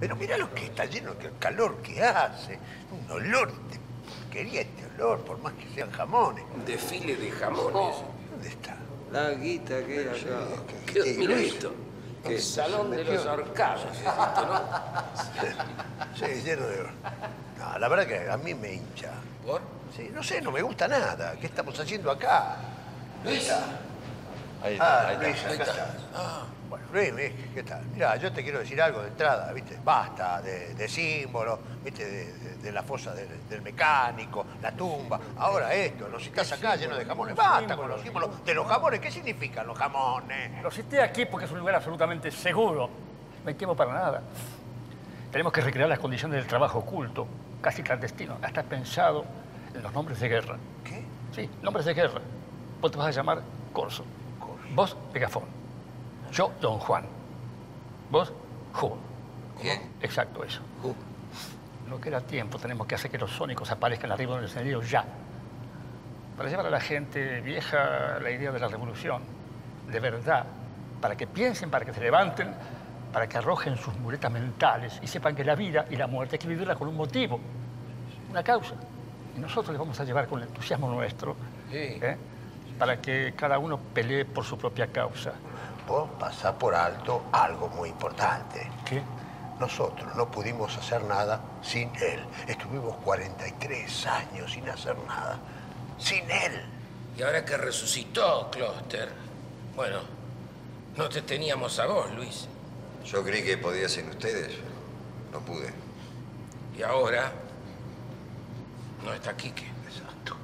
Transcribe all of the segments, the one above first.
Pero mirá lo que está lleno, que el calor que hace. Un olor de porquería este olor, por más que sean jamones. Un desfile de jamones. ¿Dónde está? La guita que era acá. Mira esto. El salón de los ahorcados es esto, ¿no? Sí, lleno de... No, la verdad que a mí me hincha. ¿Por? Sí, no sé, no me gusta nada. ¿Qué estamos haciendo acá? Luis. Ahí está, ahí Luis, está. acá estás. Bueno, Luis, ¿qué tal? Mirá, yo te quiero decir algo de entrada, ¿viste? Basta de símbolos, ¿viste? De la fosa del mecánico, la tumba. Ahora esto, nos estás acá lleno de jamones. Basta con los símbolos de los jamones. ¿Qué significan los jamones? Lo cité aquí porque es un lugar absolutamente seguro. No hay tiempo para nada. Tenemos que recrear las condiciones del trabajo oculto, casi clandestino. Hasta pensado en los nombres de guerra. ¿Qué? Sí, nombres de guerra. Vos te vas a llamar Corso. Vos, Megafón. Yo, Don Juan. Vos, Who. ¿Qué? Exacto, eso. Who. No queda tiempo. Tenemos que hacer que los sónicos aparezcan arriba del escenario ya. Para llevar a la gente vieja la idea de la revolución. De verdad. Para que piensen, para que se levanten, para que arrojen sus muletas mentales y sepan que la vida y la muerte hay que vivirla con un motivo, una causa. Y nosotros les vamos a llevar con el entusiasmo nuestro, Sí. para que cada uno pelee por su propia causa. Vos pasás por alto algo muy importante. ¿Qué? Nosotros no pudimos hacer nada sin él. Estuvimos 43 años sin hacer nada. Sin él. Y ahora que resucitó Closter, bueno, no te teníamos a vos, Luis. Yo creí que podía ser ustedes. No pude. Y ahora no está Quique. Exacto.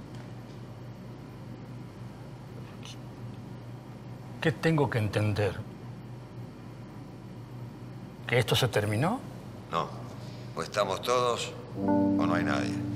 ¿Qué tengo que entender? ¿Que esto se terminó? No. O estamos todos o no hay nadie.